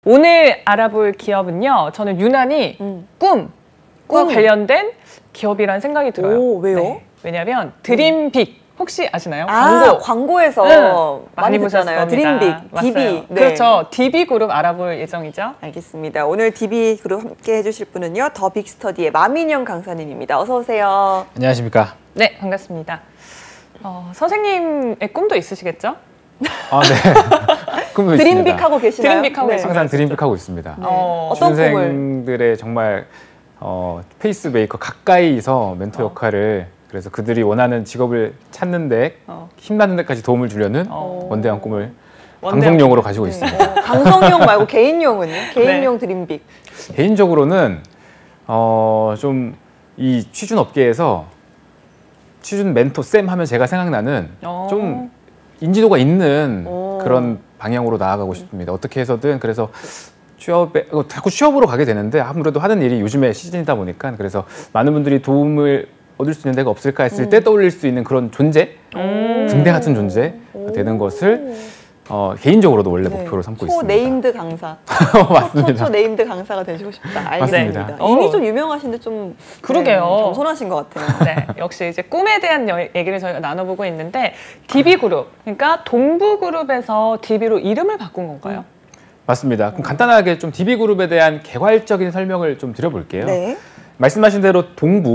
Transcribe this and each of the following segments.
오늘 알아볼 기업은요. 저는 유난히 꿈과 관련된 기업이라는 생각이 들어요. 오, 왜요? 네. 왜냐하면 드림빅 혹시 아시나요? 광고에서 많이 보잖아요. 드림빅, DB. 네. 그렇죠. DB 그룹 알아볼 예정이죠. 알겠습니다. 오늘 DB 그룹 함께 해주실 분은요. 더 빅스터디의 마민영 강사님입니다. 어서 오세요. 안녕하십니까. 네, 반갑습니다. 선생님의 꿈도 있으시겠죠? 아, 네. 꿈도 있습니다. 드림빅하고 계시나요? 드림빅하고 네. 항상 드림빅하고 있습니다. 네. 어떤 꿈을? 수험생들의 정말 페이스메이커 가까이서 멘토 역할을 그래서 그들이 원하는 직업을 찾는데 힘나는 데까지 도움을 주려는 원대한 꿈을 방송용으로 가지고 있습니다. 방송용 말고 개인용은요? 개인용 드림빅. 개인적으로는 좀 이 취준 업계에서 취준 멘토 쌤 하면 제가 생각나는 좀 인지도가 있는 그런 방향으로 나아가고 싶습니다. 어떻게 해서든 그래서 자꾸 취업으로 가게 되는데 아무래도 하는 일이 요즘에 시즌이다 보니까 그래서 많은 분들이 도움을 얻을 수 있는 데가 없을까 했을 때 떠올릴 수 있는 그런 존재, 등대 같은 존재 되는 것을 개인적으로도 원래 목표로 삼고 있습니다. 초네임드 강사. 맞습니다. 초네임드 강사가 되시고 싶다. 알겠습니다. 맞습니다. 이미 좀 유명하신데 좀 그러게요. 겸손하신 것 같아요. 네, 역시 이제 꿈에 대한 얘기를 저희가 나눠보고 있는데 DB 그룹, 그러니까 동부 그룹에서 DB로 이름을 바꾼 건가요? 맞습니다. 그럼 간단하게 좀 DB 그룹에 대한 개괄적인 설명을 좀 드려볼게요. 네. 말씀하신 대로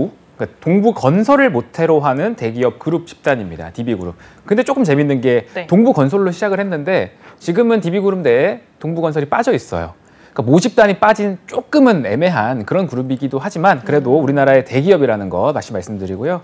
동부 건설을 모태로 하는 대기업 그룹 집단입니다. DB 그룹. 근데 조금 재밌는 게 동부 건설로 시작을 했는데 지금은 DB 그룹 내에 동부 건설이 빠져 있어요. 그러니까 모집단이 빠진 조금은 애매한 그런 그룹이기도 하지만 그래도 우리나라의 대기업이라는 거 다시 말씀드리고요.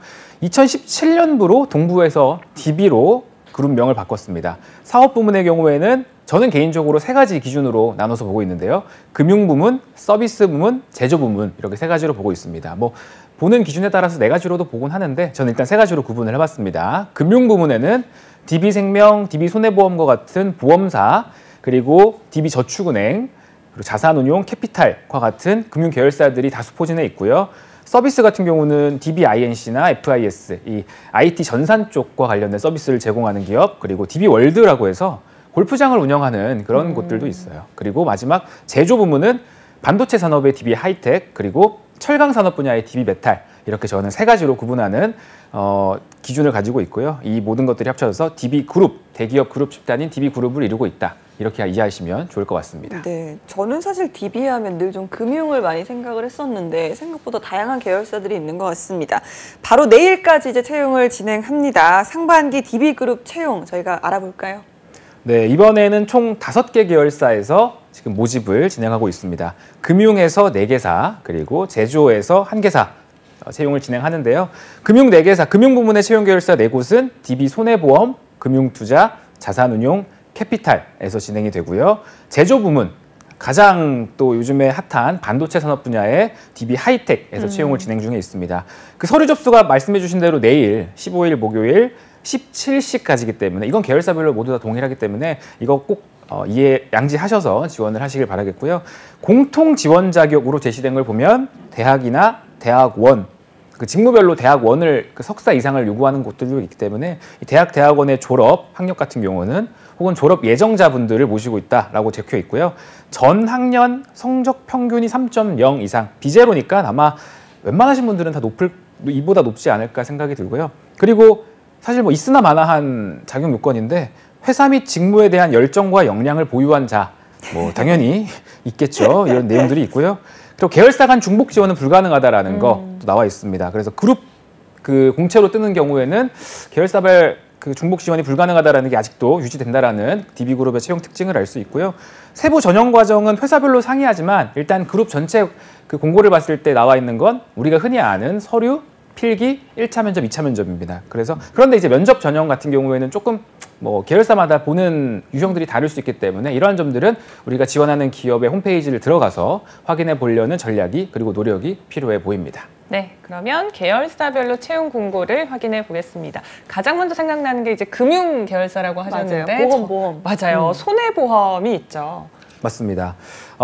2017년부로 동부에서 DB로 그룹명을 바꿨습니다. 사업 부문의 경우에는 저는 개인적으로 3가지 기준으로 나눠서 보고 있는데요. 금융 부문, 서비스 부문, 제조 부문 이렇게 3가지로 보고 있습니다. 뭐 보는 기준에 따라서 4가지로도 보곤 하는데 저는 일단 3가지로 구분을 해봤습니다. 금융 부문에는 DB생명, DB손해보험과 같은 보험사, 그리고 DB저축은행, 그리고 자산운용, 캐피탈과 같은 금융 계열사들이 다수 포진해 있고요. 서비스 같은 경우는 DBINC나 FIS, 이 IT 전산 쪽과 관련된 서비스를 제공하는 기업, 그리고 DB월드라고 해서 골프장을 운영하는 그런 곳들도 있어요. 그리고 마지막 제조 부문은 반도체 산업의 DB하이텍, 그리고 철강 산업 분야의 DB메탈 이렇게 저는 3가지로 구분하는 기준을 가지고 있고요. 이 모든 것들이 합쳐져서 DB 그룹, 대기업 그룹 집단인 DB 그룹을 이루고 있다. 이렇게 이해하시면 좋을 것 같습니다. 네, 저는 사실 DB 하면 늘 좀 금융을 많이 생각을 했었는데 생각보다 다양한 계열사들이 있는 것 같습니다. 바로 내일까지 이제 채용을 진행합니다. 상반기 DB 그룹 채용 저희가 알아볼까요? 네, 이번에는 총 5개 계열사에서 지금 모집을 진행하고 있습니다. 금융에서 4개사, 그리고 제조에서 1개사 채용을 진행하는데요. 금융 4개사, 금융 부문의 채용 계열사 4곳은 DB손해보험, 금융투자, 자산운용, 캐피탈에서 진행이 되고요. 제조 부문, 가장 또 요즘에 핫한 반도체 산업 분야의 DB하이텍에서 채용을 진행 중에 있습니다. 그 서류 접수가 말씀해 주신 대로 내일 15일 목요일 17시까지이기 때문에 이건 계열사별로 모두 다 동일하기 때문에 이거 꼭 양지하셔서 지원을 하시길 바라겠고요. 공통 지원 자격으로 제시된 걸 보면 대학이나 대학원, 그 직무별로 대학원을 석사 이상을 요구하는 곳들도 있기 때문에 이 대학원의 졸업 학력 같은 경우는 혹은 졸업 예정자분들을 모시고 있다라고 적혀 있고요. 전 학년 성적 평균이 3.0 이상, 비제로니까 아마 웬만하신 분들은 다 이보다 높지 않을까 생각이 들고요. 그리고 사실 뭐 있으나 마나한 자격 요건인데 회사 및 직무에 대한 열정과 역량을 보유한 자, 뭐 당연히 있겠죠. 이런 내용들이 있고요. 그리고 계열사 간 중복 지원은 불가능하다라는 거 나와 있습니다. 그래서 그룹 공채로 뜨는 경우에는 계열사별 중복 지원이 불가능하다라는 게 아직도 유지된다라는 DB 그룹의 채용 특징을 알 수 있고요. 세부 전형 과정은 회사별로 상이하지만 일단 그룹 전체 공고를 봤을 때 나와 있는 건 우리가 흔히 아는 서류, 필기, 1차 면접, 2차 면접입니다. 그런데 이제 면접 전형 같은 경우에는 조금 뭐 계열사마다 보는 유형들이 다를 수 있기 때문에 이러한 점들은 우리가 지원하는 기업의 홈페이지를 들어가서 확인해 보려는 전략이 그리고 노력이 필요해 보입니다. 네, 그러면 계열사별로 채용 공고를 확인해 보겠습니다. 가장 먼저 생각나는 게 이제 금융 계열사라고 하셨는데 보험. 맞아요. 손해보험이 있죠. 맞습니다.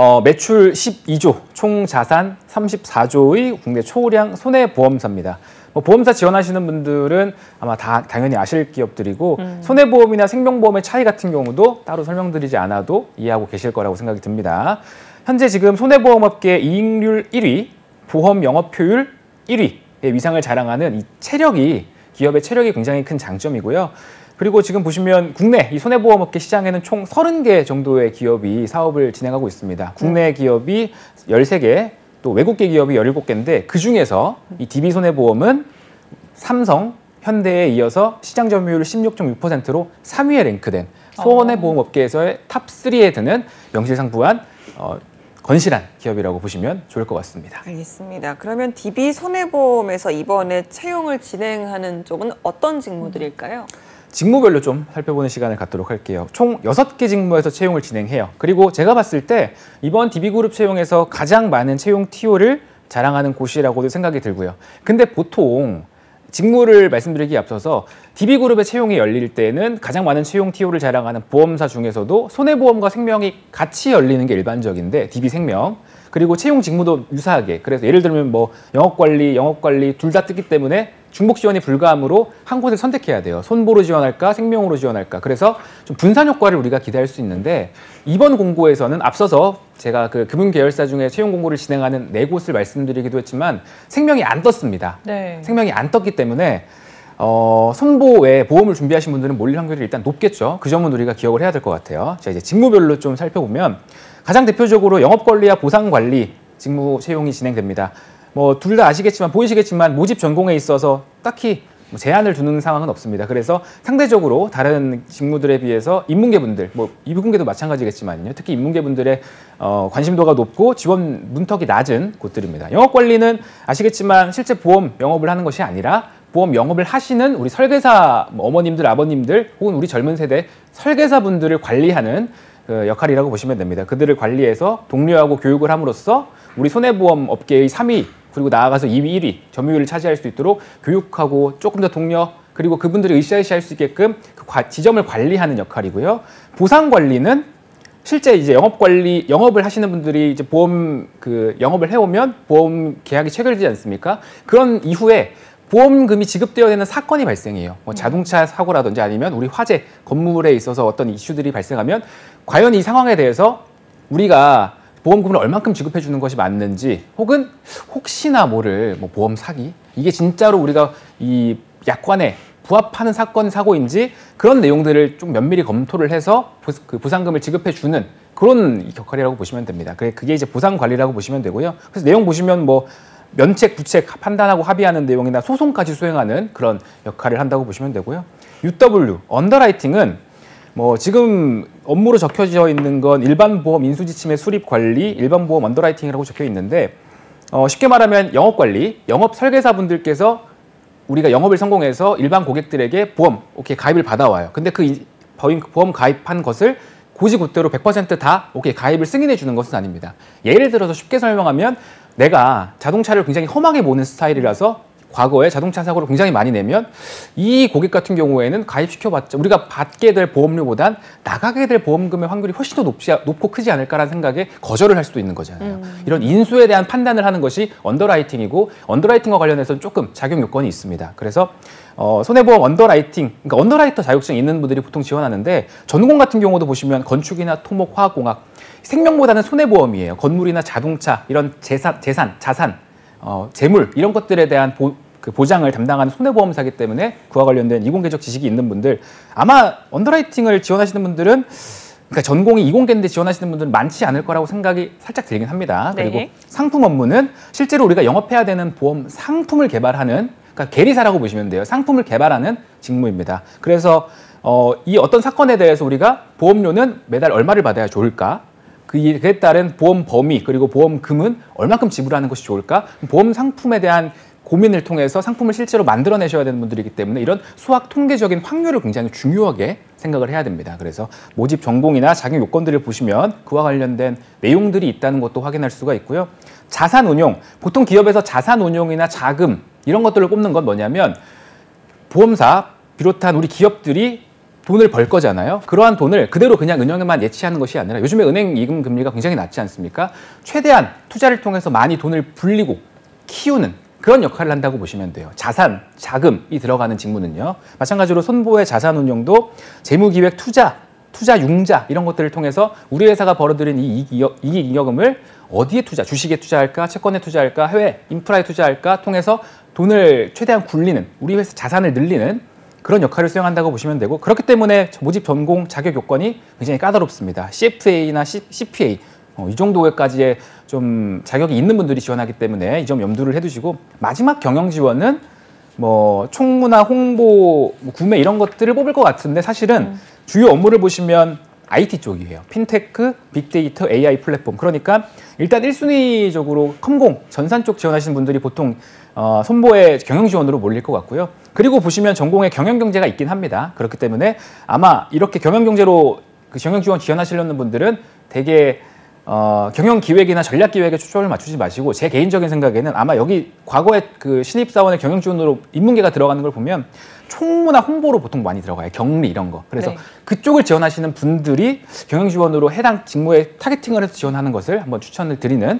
매출 12조, 총 자산 34조의 국내 초량 손해보험사입니다. 뭐 보험사 지원하시는 분들은 아마 당연히 아실 기업들이고 손해보험이나 생명보험의 차이 같은 경우도 따로 설명드리지 않아도 이해하고 계실 거라고 생각이 듭니다. 현재 지금 손해보험업계 이익률 1위, 보험 영업효율 1위의 위상을 자랑하는 이 체력이 기업의 체력이 굉장히 큰 장점이고요. 그리고 지금 보시면 국내 이 손해보험업계 시장에는 총 30개 정도의 기업이 사업을 진행하고 있습니다. 국내 기업이 13개, 또 외국계 기업이 17개인데 그중에서 이 DB손해보험은 삼성, 현대에 이어서 시장 점유율 16.6%로 3위에 랭크된 손해보험업계에서의 탑3에 드는 명실상부한 건실한 기업이라고 보시면 좋을 것 같습니다. 알겠습니다. 그러면 DB손해보험에서 이번에 채용을 진행하는 쪽은 어떤 직무들일까요? 직무별로 좀 살펴보는 시간을 갖도록 할게요. 총 6개 직무에서 채용을 진행해요. 그리고 제가 봤을 때 이번 DB그룹 채용에서 가장 많은 채용 TO를 자랑하는 곳이라고도 생각이 들고요. 근데 보통 직무를 말씀드리기에 앞서서 DB그룹의 채용이 열릴 때는 가장 많은 채용 TO를 자랑하는 보험사 중에서도 손해보험과 생명이 같이 열리는 게 일반적인데 DB생명 그리고 채용 직무도 유사하게 그래서 예를 들면 뭐 영업관리 둘 다 뜨기 때문에 중복 지원이 불가하므로 한 곳을 선택해야 돼요. 손보로 지원할까 생명으로 지원할까 그래서 좀 분산 효과를 우리가 기대할 수 있는데 이번 공고에서는 앞서서 제가 그 금융계열사 중에 채용 공고를 진행하는 4곳을 말씀드리기도 했지만 생명이 안 떴습니다. 네. 생명이 안 떴기 때문에 손보 외에 보험을 준비하신 분들은 몰릴 확률이 일단 높겠죠. 그 점은 우리가 기억을 해야 될 것 같아요. 자, 이제 직무별로 좀 살펴보면 가장 대표적으로 영업관리와 보상관리 직무 채용이 진행됩니다. 뭐 둘 다 아시겠지만 보이시겠지만 모집 전공에 있어서 딱히 제한을 두는 상황은 없습니다. 그래서 상대적으로 다른 직무들에 비해서 인문계분들, 뭐 이분계도 마찬가지겠지만요. 특히 인문계분들의 관심도가 높고 지원 문턱이 낮은 곳들입니다. 영업관리는 아시겠지만 실제 보험 영업을 하는 것이 아니라 보험 영업을 하시는 우리 설계사 어머님들, 아버님들 혹은 우리 젊은 세대 설계사분들을 관리하는 그 역할이라고 보시면 됩니다. 그들을 관리해서 독려하고 교육을 함으로써 우리 손해보험 업계의 3위 그리고 나아가서 2위, 1위 점유율을 차지할 수 있도록 교육하고 조금 더 독려 그리고 그분들이 으쌰으쌰할 수 있게끔 그 지점을 관리하는 역할이고요. 보상관리는 실제 이제 영업을 하시는 분들이 이제 보험 영업을 해오면 보험 계약이 체결되지 않습니까? 그런 이후에 보험금이 지급되어야 되는 사건이 발생해요. 뭐 자동차 사고라든지 아니면 우리 화재, 건물에 있어서 어떤 이슈들이 발생하면 과연 이 상황에 대해서 우리가 보험금을 얼만큼 지급해 주는 것이 맞는지 혹은 혹시나 모를 뭐 보험 사기 이게 진짜로 우리가 이 약관에 부합하는 사건 사고인지 그런 내용들을 좀 면밀히 검토를 해서 그 보상금을 지급해 주는 그런 역할이라고 보시면 됩니다. 그게 이제 보상 관리라고 보시면 되고요. 그래서 내용 보시면 뭐 면책, 부책 판단하고 합의하는 내용이나 소송까지 수행하는 그런 역할을 한다고 보시면 되고요. UW, 언더라이팅은 뭐 지금 업무로 적혀져 있는 건 일반 보험 인수지침의 수립 관리, 일반 보험 언더라이팅이라고 적혀 있는데 쉽게 말하면 영업 관리, 영업 설계사분들께서 우리가 영업을 성공해서 일반 고객들에게 보험 오케이 가입을 받아와요. 근데 그 보험 가입한 것을 고지고대로 100% 다 오케이 가입을 승인해 주는 것은 아닙니다. 예를 들어서 쉽게 설명하면 내가 자동차를 굉장히 험하게 보는 스타일이라서 과거에 자동차 사고를 굉장히 많이 내면 이 고객 같은 경우에는 가입시켜봤자 우리가 받게 될 보험료보단 나가게 될 보험금의 확률이 훨씬 더 높고 크지 않을까라는 생각에 거절을 할 수도 있는 거잖아요. 이런 인수에 대한 판단을 하는 것이 언더라이팅이고 언더라이팅과 관련해서는 조금 작용 요건이 있습니다. 그래서 손해보험 언더라이팅, 그러니까 언더라이터 자격증 있는 분들이 보통 지원하는데 전공 같은 경우도 보시면 건축이나 토목, 화학공학, 생명보다는 손해보험이에요. 건물이나 자동차, 이런 자산, 재물 이런 것들에 대한 보장을 담당하는 손해보험사이기 때문에 그와 관련된 이공계적 지식이 있는 분들 아마 언더라이팅을 지원하시는 분들은 그러니까 전공이 이공계인데 지원하시는 분들은 많지 않을 거라고 생각이 살짝 들긴 합니다. 네. 그리고 상품 업무는 실제로 우리가 영업해야 되는 보험 상품을 개발하는 그러니까 계리사라고 보시면 돼요. 상품을 개발하는 직무입니다. 그래서 이 어떤 사건에 대해서 우리가 보험료는 매달 얼마를 받아야 좋을까? 그에 따른 보험 범위 그리고 보험금은 얼마큼 지불하는 것이 좋을까? 보험 상품에 대한 고민을 통해서 상품을 실제로 만들어내셔야 되는 분들이기 때문에 이런 수학 통계적인 확률을 굉장히 중요하게 생각을 해야 됩니다. 그래서 모집 전공이나 자격 요건들을 보시면 그와 관련된 내용들이 있다는 것도 확인할 수가 있고요. 자산 운용, 보통 기업에서 자산 운용이나 자금 이런 것들을 꼽는 건 뭐냐면 보험사 비롯한 우리 기업들이 돈을 벌 거잖아요. 그러한 돈을 그대로 그냥 은행에만 예치하는 것이 아니라 요즘에 은행 예금 금리가 굉장히 낮지 않습니까? 최대한 투자를 통해서 많이 돈을 불리고 키우는 그런 역할을 한다고 보시면 돼요. 자산, 자금이 들어가는 직무는요. 마찬가지로 손보의 자산 운용도 재무기획, 투자 융자 이런 것들을 통해서 우리 회사가 벌어들인 이 이익잉여금을 어디에 투자, 주식에 투자할까, 채권에 투자할까, 해외 인프라에 투자할까 통해서 돈을 최대한 굴리는, 우리 회사 자산을 늘리는 그런 역할을 수행한다고 보시면 되고, 그렇기 때문에 모집 전공 자격 요건이 굉장히 까다롭습니다. CFA나 CPA 이 정도까지의 좀 자격이 있는 분들이 지원하기 때문에 이 점 염두를 해두시고, 마지막 경영 지원은 뭐 총무나 홍보, 구매 이런 것들을 뽑을 것 같은데 사실은 주요 업무를 보시면 IT 쪽이에요. 핀테크, 빅데이터, AI 플랫폼. 그러니까 일단 1순위적으로 컴공, 전산 쪽 지원하시는 분들이 보통 손보의 경영 지원으로 몰릴 것 같고요. 그리고 보시면 전공에 경영경제가 있긴 합니다. 그렇기 때문에 아마 이렇게 경영경제로 그 경영 지원 지원하시려는 분들은 되게 경영기획이나 전략기획에 초점을 맞추지 마시고, 제 개인적인 생각에는 아마 여기 과거에 그 신입사원의 경영 지원으로 인문계가 들어가는 걸 보면 총무나 홍보로 보통 많이 들어가요. 경리 이런 거. 그래서 네. 그쪽을 지원하시는 분들이 경영 지원으로 해당 직무에 타겟팅을 해서 지원하는 것을 한번 추천을 드리는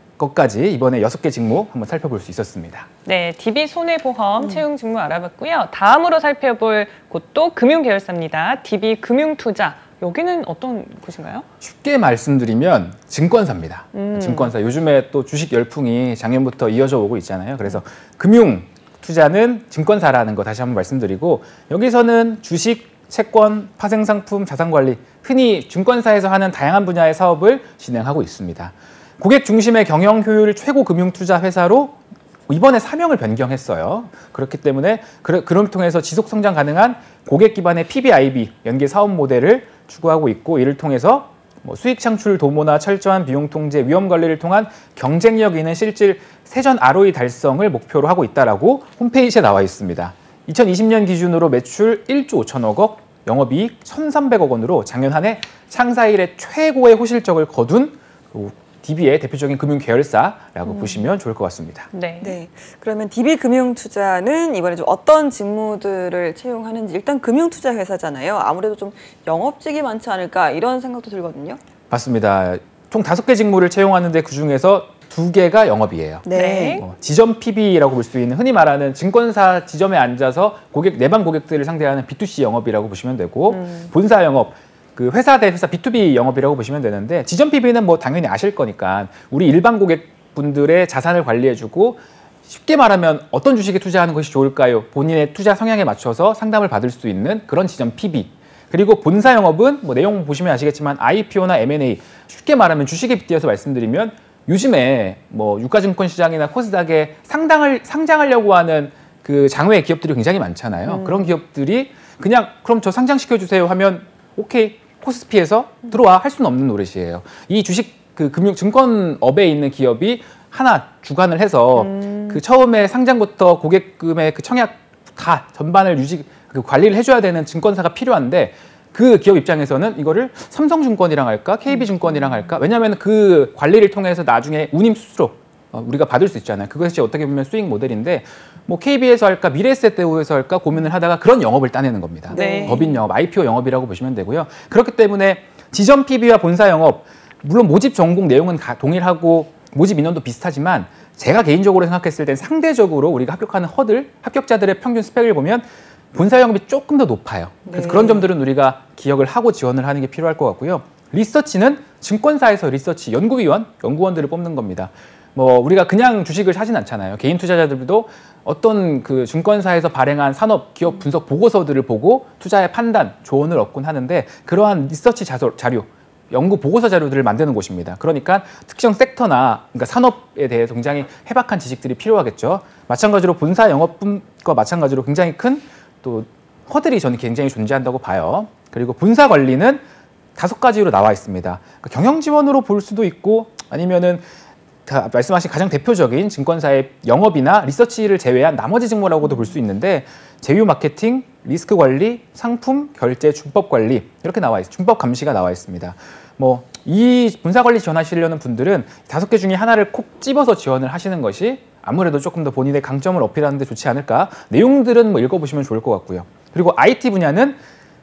것까지 이번에 6개 직무 한번 살펴볼 수 있었습니다. 네, DB 손해보험 채용 직무 알아봤고요. 다음으로 살펴볼 곳도 금융계열사입니다. DB 금융투자. 여기는 어떤 곳인가요? 쉽게 말씀드리면 증권사입니다. 증권사. 요즘에 또 주식 열풍이 작년부터 이어져 오고 있잖아요. 그래서 금융 투자는 증권사라는 거 다시 한번 말씀드리고, 여기서는 주식, 채권, 파생상품, 자산관리, 흔히 증권사에서 하는 다양한 분야의 사업을 진행하고 있습니다. 고객 중심의 경영 효율 최고 금융 투자 회사로 이번에 사명을 변경했어요. 그렇기 때문에 그걸 통해서 지속 성장 가능한 고객 기반의 PBIB 연계 사업 모델을 추구하고 있고, 이를 통해서 뭐 수익 창출 도모나 철저한 비용 통제, 위험 관리를 통한 경쟁력 있는 실질 세전 ROE 달성을 목표로 하고 있다라고 홈페이지에 나와 있습니다. 2020년 기준으로 매출 1조 5천억 원, 영업이익 1,300억 원으로 작년 한 해 창사 이래 최고의 호실적을 거둔 DB의 대표적인 금융 계열사라고 보시면 좋을 것 같습니다. 네. 네. 그러면 DB 금융투자는 이번에 좀 어떤 직무들을 채용하는지, 일단 금융투자 회사잖아요. 아무래도 좀 영업직이 많지 않을까 이런 생각도 들거든요. 맞습니다. 총 5개 직무를 채용하는데 그중에서 2개가 영업이에요. 네. 지점 PB라고 볼 수 있는, 흔히 말하는 증권사 지점에 앉아서 내방 고객들을 상대하는 B2C 영업이라고 보시면 되고, 본사 영업, 그 회사 대 회사 B2B 영업이라고 보시면 되는데, 지점 PB는 뭐 당연히 아실 거니까 우리 일반 고객분들의 자산을 관리해주고, 쉽게 말하면 어떤 주식에 투자하는 것이 좋을까요? 본인의 투자 성향에 맞춰서 상담을 받을 수 있는 그런 지점 PB. 그리고 본사 영업은 뭐 내용 보시면 아시겠지만 IPO나 M&A, 쉽게 말하면 주식에 빗대어서 말씀드리면 요즘에 뭐 유가증권 시장이나 코스닥에 상장하려고 하는 그 장외 기업들이 굉장히 많잖아요. 그런 기업들이 그냥 그럼 저 상장시켜 주세요 하면 오케이, 코스피에서 들어와 할 수는 없는 노릇이에요. 이 주식 그 증권업에 있는 기업이 하나 주관을 해서 그 처음에 상장부터 고객금의 그 청약 다 전반을 그 관리를 해줘야 되는 증권사가 필요한데, 그 기업 입장에서는 이거를 삼성증권이랑 할까, KB증권이랑 할까? 왜냐하면 그 관리를 통해서 나중에 운임 수수료 우리가 받을 수 있잖아요. 그것이 어떻게 보면 수익 모델인데, 뭐 KB에서 할까, 미래에셋대우에서 할까 고민을 하다가 그런 영업을 따내는 겁니다. 네. 법인 영업, IPO 영업이라고 보시면 되고요. 그렇기 때문에 지점 PB와 본사 영업, 물론 모집 전공 내용은 동일하고 모집 인원도 비슷하지만, 제가 개인적으로 생각했을 땐 상대적으로 우리가 합격하는 합격자들의 평균 스펙을 보면 본사 영업이 조금 더 높아요. 그래서 그런 점들은 우리가 기억을 하고 지원을 하는 게 필요할 것 같고요. 리서치는 증권사에서 리서치, 연구원들을 뽑는 겁니다. 뭐 우리가 그냥 주식을 사진 않잖아요. 개인 투자자들도 어떤 그 증권사에서 발행한 산업 기업 분석 보고서들을 보고 투자의 판단, 조언을 얻곤 하는데, 그러한 리서치 자료, 연구 보고서 자료들을 만드는 곳입니다. 그러니까 특정 섹터나 그러니까 산업에 대해서 굉장히 해박한 지식들이 필요하겠죠. 마찬가지로 본사 영업과 마찬가지로 굉장히 큰 또 허들이 저는 굉장히 존재한다고 봐요. 그리고 본사 관리는 5가지로 나와 있습니다. 그러니까 경영 지원으로 볼 수도 있고, 아니면은 말씀하신 가장 대표적인 증권사의 영업이나 리서치를 제외한 나머지 직무라고도 볼 수 있는데, 제휴 마케팅, 리스크 관리, 상품, 결제, 준법 관리 이렇게 나와 있어요. 준법 감시가 나와 있습니다. 뭐 이 본사 관리 지원하시려는 분들은 5개 중에 하나를 콕 집어서 지원을 하시는 것이 아무래도 조금 더 본인의 강점을 어필하는 데 좋지 않을까. 내용들은 뭐 읽어보시면 좋을 것 같고요. 그리고 IT 분야는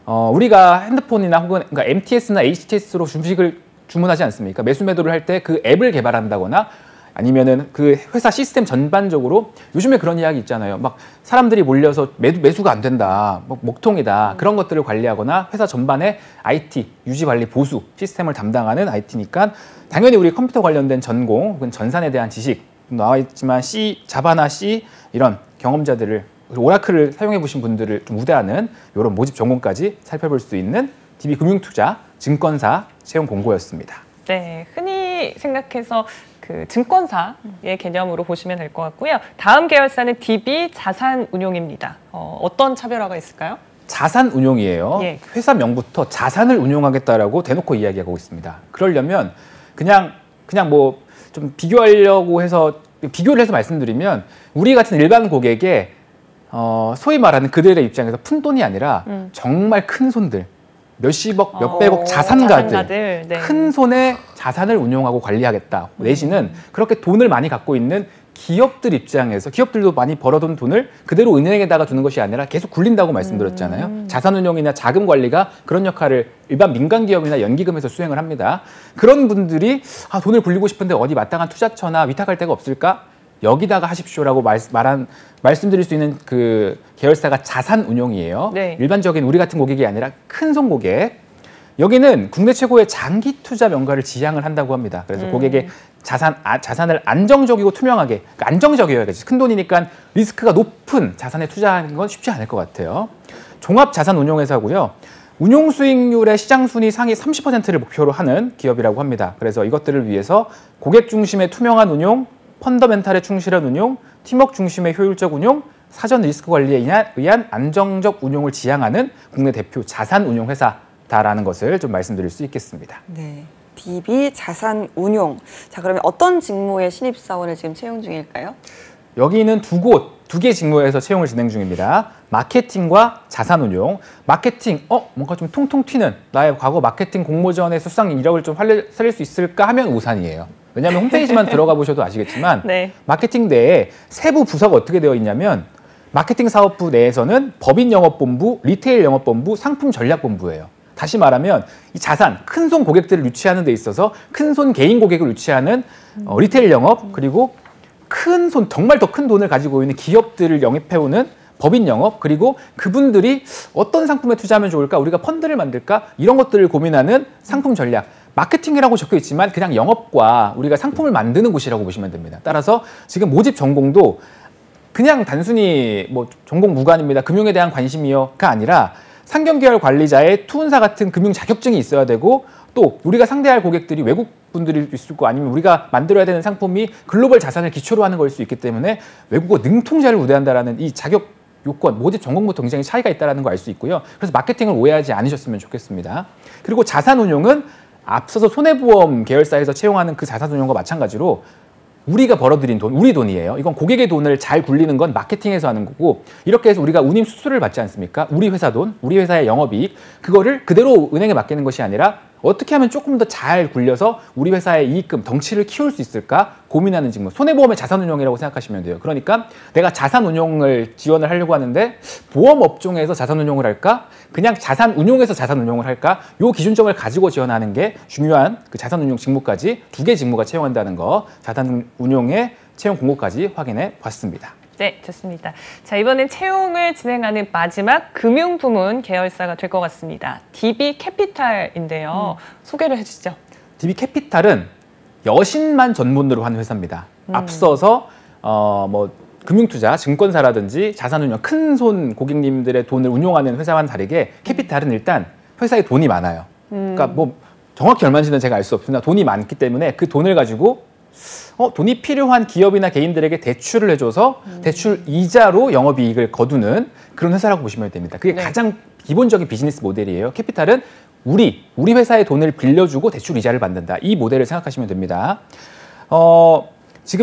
우리가 핸드폰이나 혹은 그러니까 MTS나 HTS로 주식을 주문하지 않습니까? 매수 매도를 할 때 그 앱을 개발한다거나 아니면은 그 회사 시스템 전반적으로 요즘에 그런 이야기 있잖아요. 막 사람들이 몰려서 매수가 안 된다, 목통이다 그런 것들을 관리하거나 회사 전반에 IT 유지 관리 보수 시스템을 담당하는 IT니까 당연히 우리 컴퓨터 관련된 전공 혹은 전산에 대한 지식 나와 있지만 C, 자바나 C 이런 경험자들을 오라클을 사용해 보신 분들을 좀 우대하는 이런 모집 전공까지 살펴볼 수 있는 DB 금융투자 증권사 채용 공고였습니다. 네, 흔히 생각해서 그 증권사의 개념으로 보시면 될 것 같고요. 다음 계열사는 DB 자산운용입니다. 어떤 차별화가 있을까요? 자산운용이에요. 예. 회사명부터 자산을 운용하겠다라고 대놓고 이야기하고 있습니다. 그러려면 그냥 뭐 좀 비교하려고 해서 비교를 해서 말씀드리면 우리 같은 일반 고객의 소위 말하는 그들의 입장에서 푼 돈이 아니라 정말 큰 손들 몇십억, 몇백억 자산가들 네. 큰 손의 자산을 운용하고 관리하겠다. 내지는 그렇게 돈을 많이 갖고 있는 기업들 입장에서 기업들도 많이 벌어둔 돈을 그대로 은행에다가 두는 것이 아니라 계속 굴린다고 말씀드렸잖아요. 자산운용이나 자금 관리가 그런 역할을 일반 민간 기업이나 연기금에서 수행을 합니다. 그런 분들이 돈을 굴리고 싶은데 어디 마땅한 투자처나 위탁할 데가 없을까? 여기다가 하십시오라고 말씀드릴 수 있는 그 계열사가 자산운용이에요. 네. 일반적인 우리 같은 고객이 아니라 큰손 고객. 여기는 국내 최고의 장기 투자 명가를 지향을 한다고 합니다. 그래서 고객의 자산을 안정적이고 투명하게, 그러니까 안정적이어야겠지. 큰 돈이니까 리스크가 높은 자산에 투자하는 건 쉽지 않을 것 같아요. 종합자산운용회사고요. 운용 수익률의 시장 순위 상위 30%를 목표로 하는 기업이라고 합니다. 그래서 이것들을 위해서 고객 중심의 투명한 운용, 펀더멘탈에 충실한 운용, 팀워크 중심의 효율적 운용, 사전 리스크 관리에 의한 안정적 운용을 지향하는 국내 대표 자산운용 회사다라는 것을 좀 말씀드릴 수 있겠습니다. 네. DB 자산운용. 자, 그러면 어떤 직무의 신입사원을 지금 채용 중일까요? 여기는 두 개 직무에서 채용을 진행 중입니다. 마케팅과 자산운용. 마케팅, 뭔가 좀 통통 튀는 나의 과거 마케팅 공모전의 수상 이력을 좀 살릴 수 있을까 하면 우산이에요. 왜냐하면 홈페이지만 들어가 보셔도 아시겠지만 네. 마케팅 내에 세부 부서가 어떻게 되어 있냐면 마케팅 사업부 내에서는 법인 영업본부, 리테일 영업본부, 상품 전략본부예요. 다시 말하면 이 자산, 큰손 고객들을 유치하는 데 있어서 큰손 개인 고객을 유치하는 리테일 영업 그리고 큰손, 정말 더 큰 돈을 가지고 있는 기업들을 영입해오는 법인 영업 그리고 그분들이 어떤 상품에 투자하면 좋을까? 우리가 펀드를 만들까? 이런 것들을 고민하는 상품 전략. 마케팅이라고 적혀 있지만 그냥 영업과 우리가 상품을 만드는 곳이라고 보시면 됩니다. 따라서 지금 모집 전공도 그냥 단순히 뭐 전공 무관입니다. 금융에 대한 관심이요가 아니라 상경계열 관리자의 투운사 같은 금융 자격증이 있어야 되고 또 우리가 상대할 고객들이 외국 분들일 수 있고 아니면 우리가 만들어야 되는 상품이 글로벌 자산을 기초로 하는 걸 수 있기 때문에 외국어 능통자를 우대한다라는 이 자격 요건, 모집 전공부터 굉장히 차이가 있다는 걸 알 수 있고요. 그래서 마케팅을 오해하지 않으셨으면 좋겠습니다. 그리고 자산운용은 앞서서 손해보험 계열사에서 채용하는 그 자산운용과 마찬가지로 우리가 벌어들인 돈, 우리 돈이에요. 이건 고객의 돈을 잘 굴리는 건 마케팅에서 하는 거고 이렇게 해서 우리가 운임 수수료를 받지 않습니까? 우리 회사 돈, 우리 회사의 영업이익 그거를 그대로 은행에 맡기는 것이 아니라 어떻게 하면 조금 더 잘 굴려서 우리 회사의 이익금, 덩치를 키울 수 있을까 고민하는 직무. 손해보험의 자산운용이라고 생각하시면 돼요. 그러니까 내가 자산운용을 지원을 하려고 하는데 보험 업종에서 자산운용을 할까? 그냥 자산운용에서 자산운용을 할까? 요 기준점을 가지고 지원하는 게 중요한 그 자산운용 직무까지 두 개 직무가 채용한다는 거 자산운용의 채용 공고까지 확인해 봤습니다. 네, 좋습니다. 자, 이번엔 채용을 진행하는 마지막 금융부문 계열사가 될 것 같습니다. DB 캐피탈인데요. 소개를 해주시죠. DB 캐피탈은 여신만 전문으로 하는 회사입니다. 앞서서 뭐 금융투자, 증권사라든지 자산운용, 큰손 고객님들의 돈을 운용하는 회사와는 다르게 캐피탈은 일단 회사에 돈이 많아요. 그러니까 뭐 정확히 얼마인지는 제가 알 수 없으나 돈이 많기 때문에 그 돈을 가지고 돈이 필요한 기업이나 개인들에게 대출을 해줘서 대출 이자로 영업이익을 거두는 그런 회사라고 보시면 됩니다. 그게 네. 가장 기본적인 비즈니스 모델이에요. 캐피탈은 우리 회사의 돈을 빌려주고 대출 이자를 받는다. 이 모델을 생각하시면 됩니다. 지금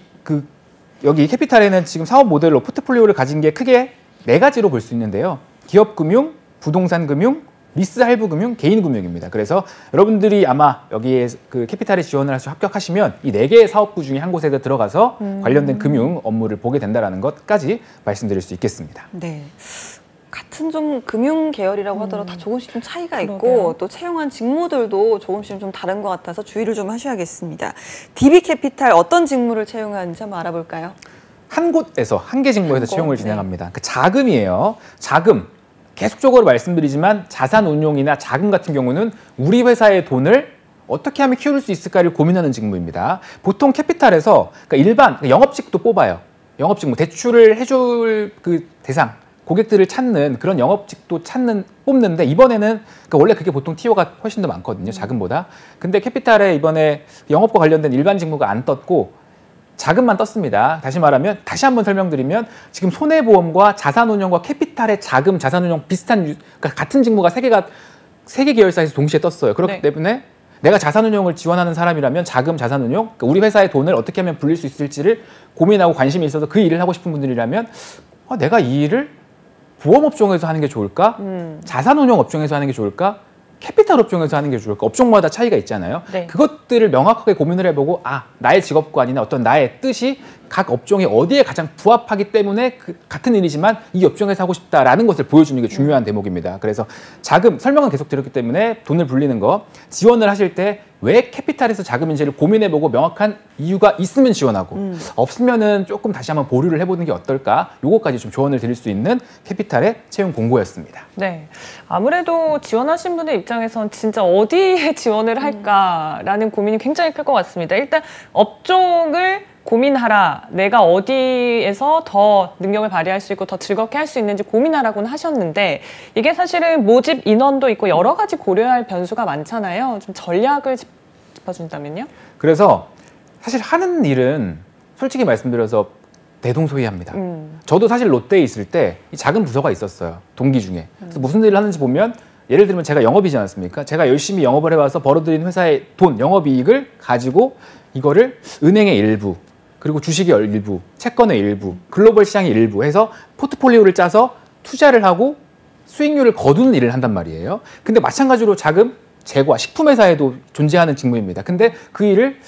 여기 캐피탈에는 지금 사업 모델로 포트폴리오를 가진 게 크게 4가지로 볼 수 있는데요. 기업금융, 부동산금융, 리스 할부금융, 개인금융입니다. 그래서 여러분들이 아마 여기에 그 캐피탈에 지원을 해서 합격하시면 이 4개의 사업부 중에 한 곳에 들어가서 관련된 금융 업무를 보게 된다는 것까지 말씀드릴 수 있겠습니다. 네. 같은 좀 금융 계열이라고 하더라도 다 조금씩 좀 차이가 있고 그러게요. 또 채용한 직무들도 조금씩 좀 다른 것 같아서 주의를 좀 하셔야겠습니다. DB캐피탈 어떤 직무를 채용하는지 한번 알아볼까요? 한 곳에서 한 개 직무에서 한 곳, 채용을 네. 진행합니다. 그 자금이에요. 자금. 계속적으로 말씀드리지만 자산 운용이나 자금 같은 경우는 우리 회사의 돈을 어떻게 하면 키울 수 있을까를 고민하는 직무입니다. 보통 캐피탈에서 그러니까 일반 영업직도 뽑아요. 영업직, 뭐 대출을 해줄 그 대상, 고객들을 찾는 그런 영업직도 뽑는데 이번에는 그러니까 원래 그게 보통 티오가 훨씬 더 많거든요. 자금보다. 근데 캐피탈에 이번에 영업과 관련된 일반 직무가 안 떴고 자금만 떴습니다. 다시 말하면 다시 한번 설명드리면 지금 손해보험과 자산운용과 캐피탈의 자금, 자산운용 비슷한 그러니까 같은 직무가 세 개 계열사에서 동시에 떴어요. 그렇기 네. 때문에 내가 자산운용을 지원하는 사람이라면 자금, 자산운용, 그러니까 우리 회사의 돈을 어떻게 하면 불릴 수 있을지를 고민하고 관심이 있어서 그 일을 하고 싶은 분들이라면 내가 이 일을 보험업종에서 하는 게 좋을까? 자산운용 업종에서 하는 게 좋을까? 캐피탈 업종에서 하는 게 좋을까? 업종마다 차이가 있잖아요. 네. 그것들을 명확하게 고민을 해보고 나의 직업관이나 어떤 나의 뜻이 각 업종이 어디에 가장 부합하기 때문에 같은 일이지만 이 업종에서 하고 싶다라는 것을 보여주는 게 중요한 대목입니다. 그래서 자금, 설명은 계속 드렸기 때문에 돈을 불리는 거, 지원을 하실 때 왜 캐피탈에서 자금인지를 고민해보고 명확한 이유가 있으면 지원하고 없으면은 조금 다시 한번 보류를 해보는 게 어떨까? 요거까지 좀 조언을 드릴 수 있는 캐피탈의 채용 공고였습니다. 네. 아무래도 지원하신 분의 입장에선 진짜 어디에 지원을 할까라는 고민이 굉장히 클 것 같습니다. 일단 업종을 고민하라. 내가 어디에서 더 능력을 발휘할 수 있고 더 즐겁게 할 수 있는지 고민하라고는 하셨는데 이게 사실은 모집 인원도 있고 여러 가지 고려할 변수가 많잖아요. 좀 전략을 짚어준다면요? 그래서 사실 하는 일은 솔직히 말씀드려서 대동소이합니다. 저도 사실 롯데에 있을 때 이 작은 부서가 있었어요. 동기 중에. 그래서 무슨 일을 하는지 보면 예를 들면 제가 영업이지 않았습니까? 제가 열심히 영업을 해와서 벌어들인 회사의 돈, 영업이익을 가지고 이거를 은행의 일부, 그리고 주식의 일부, 채권의 일부, 글로벌 시장의 일부 해서 포트폴리오를 짜서 투자를 하고 수익률을 거두는 일을 한단 말이에요. 근데 마찬가지로 자금, 재과, 식품회사에도 존재하는 직무입니다. 근데 그 일을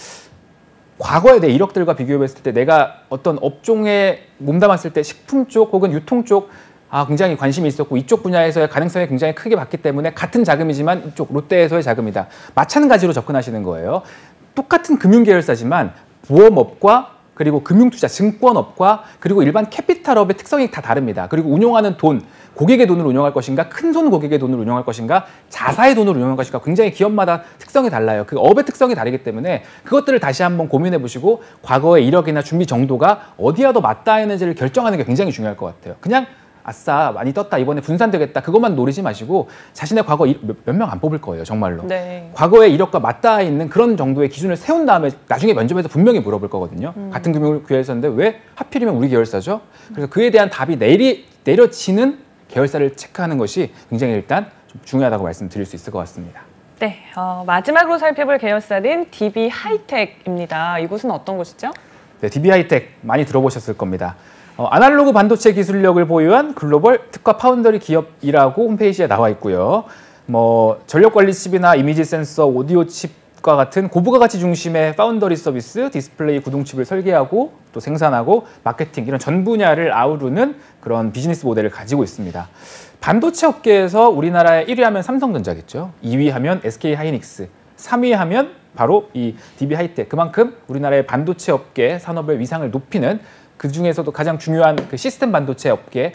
과거의 내 이력들과 비교해봤을 때 내가 어떤 업종에 몸담았을 때 식품 쪽 혹은 유통 쪽 굉장히 관심이 있었고 이쪽 분야에서의 가능성이 굉장히 크게 봤기 때문에 같은 자금이지만 이쪽 롯데에서의 자금이다. 마찬가지로 접근하시는 거예요. 똑같은 금융계열사지만 보험업과 그리고 금융투자, 증권업과 그리고 일반 캐피탈업의 특성이 다 다릅니다. 그리고 운용하는 돈, 고객의 돈을 운용할 것인가, 큰손 고객의 돈을 운용할 것인가, 자사의 돈을 운용할 것인가 굉장히 기업마다 특성이 달라요. 그 업의 특성이 다르기 때문에 그것들을 다시 한번 고민해 보시고 과거의 이력이나 준비 정도가 어디와 더 맞닿아 있는지를 결정하는 게 굉장히 중요할 것 같아요. 그냥 아싸 많이 떴다 이번에 분산되겠다 그것만 노리지 마시고 자신의 과거 몇 명 안 뽑을 거예요 정말로. 네. 과거의 이력과 맞닿아 있는 그런 정도의 기준을 세운 다음에 나중에 면접에서 분명히 물어볼 거거든요. 같은 금융계열사인데 왜 하필이면 우리 계열사죠? 그래서 그에 대한 답이 내려지는 계열사를 체크하는 것이 굉장히 일단 좀 중요하다고 말씀드릴 수 있을 것 같습니다. 네. 마지막으로 살펴볼 계열사는 DB 하이텍입니다. 이곳은 어떤 곳이죠? 네, DB 하이텍 많이 들어보셨을 겁니다. 아날로그 반도체 기술력을 보유한 글로벌 특화 파운더리 기업이라고 홈페이지에 나와 있고요. 전력 관리 칩이나 이미지 센서, 오디오 칩과 같은 고부가 가치 중심의 파운더리 서비스, 디스플레이 구동 칩을 설계하고 또 생산하고 마케팅 이런 전 분야를 아우르는 그런 비즈니스 모델을 가지고 있습니다. 반도체 업계에서 우리나라의 1위 하면 삼성전자겠죠. 2위 하면 SK 하이닉스, 3위 하면 바로 이 DB 하이텍. 그만큼 우리나라의 반도체 업계 산업의 위상을 높이는 그 중에서도 가장 중요한 그 시스템 반도체 업계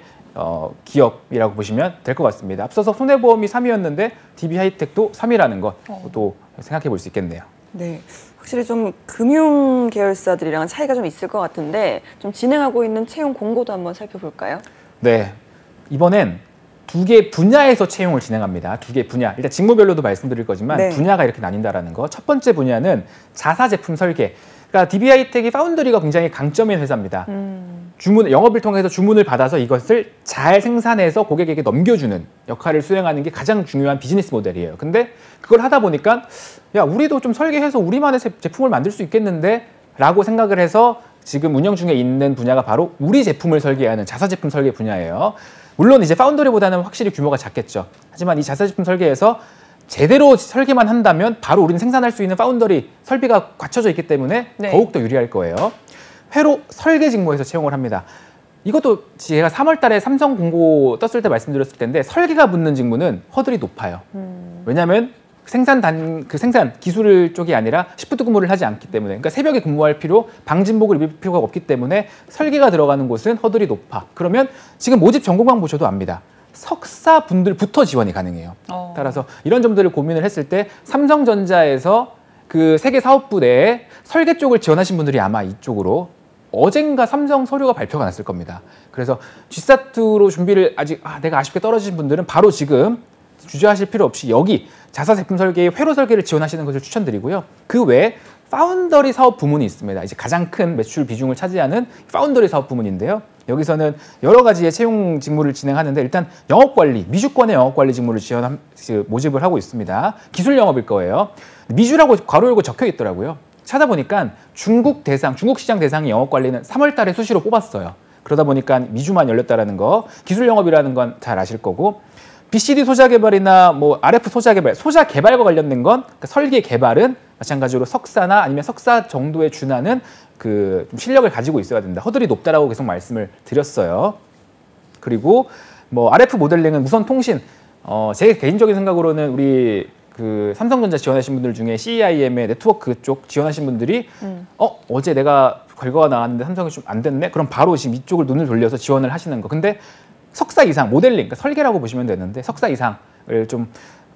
기업이라고 보시면 될 것 같습니다. 앞서서 손해보험이 3위였는데 DB 하이텍도 3위라는 것도 생각해 볼 수 있겠네요. 네, 확실히 좀 금융 계열사들이랑은 차이가 좀 있을 것 같은데 좀 진행하고 있는 채용 공고도 한번 살펴볼까요? 네, 이번엔 2개 분야에서 채용을 진행합니다. 2개 분야. 일단 직무별로도 말씀드릴 거지만 네. 분야가 이렇게 나뉜다라는 거. 첫 번째 분야는 자사 제품 설계. 그러니까 DB 하이텍이 파운드리가 굉장히 강점인 회사입니다. 영업을 통해서 주문을 받아서 이것을 잘 생산해서 고객에게 넘겨주는 역할을 수행하는 게 가장 중요한 비즈니스 모델이에요. 근데 그걸 하다 보니까 우리도 좀 설계해서 우리만의 제품을 만들 수 있겠는데 라고 생각을 해서 지금 운영 중에 있는 분야가 바로 우리 제품을 설계하는 자사 제품 설계 분야예요. 물론 이제 파운더리보다는 확실히 규모가 작겠죠. 하지만 이 자사 제품 설계에서 제대로 설계만 한다면 바로 우리는 생산할 수 있는 파운더리 설비가 갖춰져 있기 때문에 네. 더욱더 유리할 거예요. 회로 설계 직무에서 채용을 합니다. 이것도 제가 3월 달에 삼성 공고 떴을 때 말씀드렸을 텐데 설계가 붙는 직무는 허들이 높아요. 왜냐하면 생산 기술 쪽이 아니라 시프트 근무를 하지 않기 때문에, 그러니까 새벽에 근무할 방진복을 입을 필요가 없기 때문에 설계가 들어가는 곳은 허들이 높아. 그러면 지금 모집 전공만 보셔도 압니다. 석사분들부터 지원이 가능해요. 따라서 이런 점들을 고민을 했을 때 삼성전자에서 그 세계 사업부 내에 설계 쪽을 지원하신 분들이 아마 이쪽으로 어젠가 삼성 서류가 발표가 났을 겁니다. 그래서 G사트로 준비를 아직 내가 아쉽게 떨어지신 분들은 바로 지금 주저하실 필요 없이 여기 자사 제품 설계의 회로 설계를 지원하시는 것을 추천드리고요. 그 외에 파운더리 사업 부문이 있습니다. 이제 가장 큰 매출 비중을 차지하는 파운더리 사업 부문인데요. 여기서는 여러 가지의 채용 직무를 진행하는데 일단 영업관리, 미주권의 영업관리 직무를 모집을 하고 있습니다. 기술 영업일 거예요. 미주라고 괄호 열고 적혀 있더라고요. 찾아보니까 중국 시장 대상의 영업관리는 3월 달에 수시로 뽑았어요. 그러다 보니까 미주만 열렸다라는 거, 기술 영업이라는 건 잘 아실 거고, BCD 소자 개발이나 뭐 RF 소자 개발과 관련된 건 그러니까 설계 개발은 마찬가지로 석사나 아니면 석사 정도에 준하는 그 좀 실력을 가지고 있어야 된다. 허들이 높다라고 계속 말씀을 드렸어요. 그리고 뭐 RF 모델링은 무선 통신, 제 개인적인 생각으로는 우리 그 삼성전자 지원하신 분들 중에 CEIM의 네트워크 쪽 지원하신 분들이 어제 내가 결과가 나왔는데 삼성이 좀 안 됐네? 그럼 바로 지금 이쪽을 눈을 돌려서 지원을 하시는 거. 근데 석사 이상, 모델링, 그러니까 설계라고 보시면 되는데 석사 이상을 좀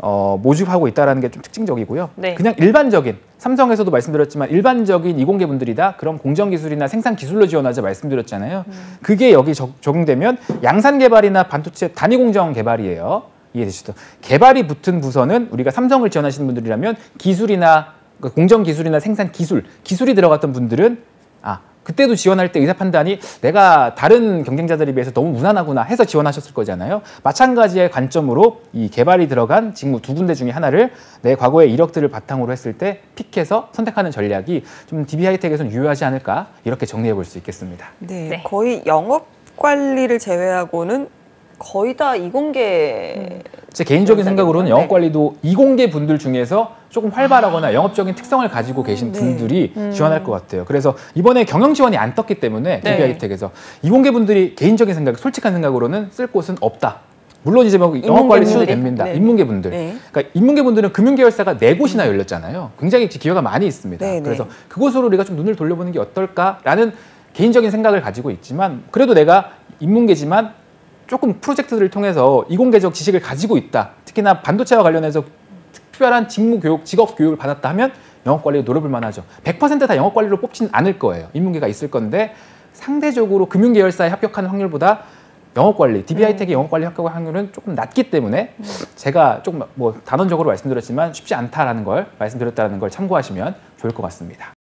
모집하고 있다는 게 좀 특징적이고요. 네. 그냥 일반적인, 삼성에서도 말씀드렸지만 일반적인 이공계 분들이다. 그럼 공정기술이나 생산기술로 지원하자 말씀드렸잖아요. 그게 여기 적용되면 양산 개발이나 반도체 단위 공정 개발이에요. 이해되시죠? 개발이 붙은 부서는 우리가 삼성을 지원하시는 분들이라면 기술이나 공정기술이나 기술이 들어갔던 분들은 그때도 지원할 때 의사 판단이 내가 다른 경쟁자들에 비해서 너무 무난하구나 해서 지원하셨을 거잖아요. 마찬가지의 관점으로 이 개발이 들어간 직무 두 군데 중에 하나를 내 과거의 이력들을 바탕으로 했을 때 픽해서 선택하는 전략이 좀 DB하이텍에서는 유효하지 않을까 이렇게 정리해 볼 수 있겠습니다. 네, 거의 영업 관리를 제외하고는 거의 다 이공계. 제 개인적인 생각으로는 영업관리도 이공계 분들 중에서 조금 활발하거나 영업적인 특성을 가지고 계신 분들이 지원할 것 같아요. 그래서 이번에 경영 지원이 안 떴기 때문에 DB하이텍에서 이공계 분들이 개인적인 생각, 솔직한 생각으로는 쓸 곳은 없다. 물론 이제 뭐 영업관리 쓰도 됩니다. 네. 인문계 분들. 네. 그러니까 인문계 분들은 금융계열사가 4곳이나 열렸잖아요. 굉장히 기회가 많이 있습니다. 네, 그래서 네. 그곳으로 우리가 좀 눈을 돌려보는 게 어떨까라는 개인적인 생각을 가지고 있지만 그래도 내가 인문계지만 조금 프로젝트들을 통해서 이공계적 지식을 가지고 있다. 특히나 반도체와 관련해서 특별한 직무 교육, 직업 교육을 받았다 하면 영업관리로 노려볼 만하죠. 100% 다 영업관리로 뽑지는 않을 거예요. 인문계가 있을 건데 상대적으로 금융계열사에 합격하는 확률보다 영업관리, DB하이텍의 영업관리 합격 확률은 조금 낮기 때문에 제가 조금 뭐 단언적으로 말씀드렸지만 쉽지 않다라는 걸 말씀드렸다는 걸 참고하시면 좋을 것 같습니다.